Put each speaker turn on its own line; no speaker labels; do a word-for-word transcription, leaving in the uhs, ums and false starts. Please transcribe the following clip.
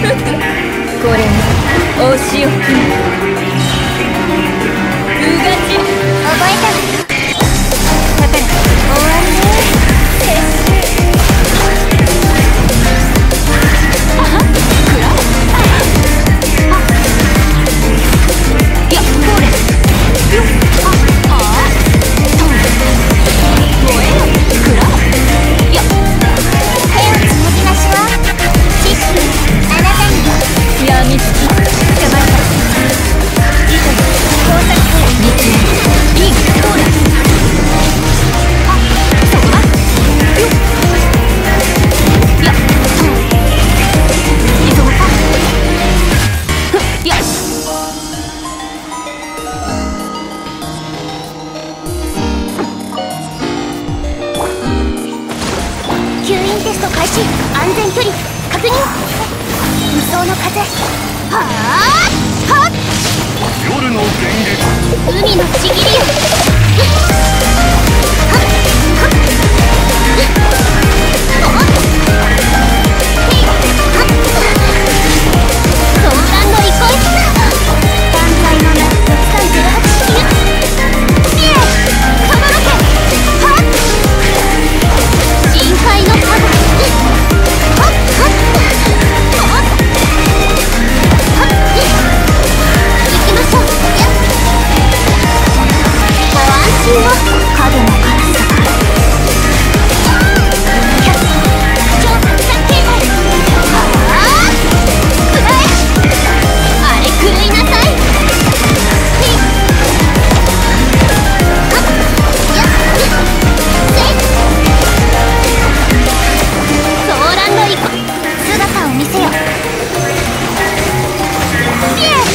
これがお仕置きうがち覚えたわよ。だから終わりね撤収。あはっくらえ。あいやこれよっああと燃えよくらえ。いや手をつむぎましょう。知識あなたにもやみつき捕まえた。いと工作から日曜いいほらあそこだよっいや急ごうかふっよし吸引テスト開始。安全距離確認。無双の風はあはっ
夜の電撃
海のちぎりよはっはっはっソーランドリコイス単体のろくさんゼロはち式よイエーかまろけはっ深海のパワーはっはっはっはっ行きましょうやっご安心を影の辛さキャッ超たくさん警戒はあくらえあれ狂いなさいひっはっやっせいソーランドイコ姿を見せよイエー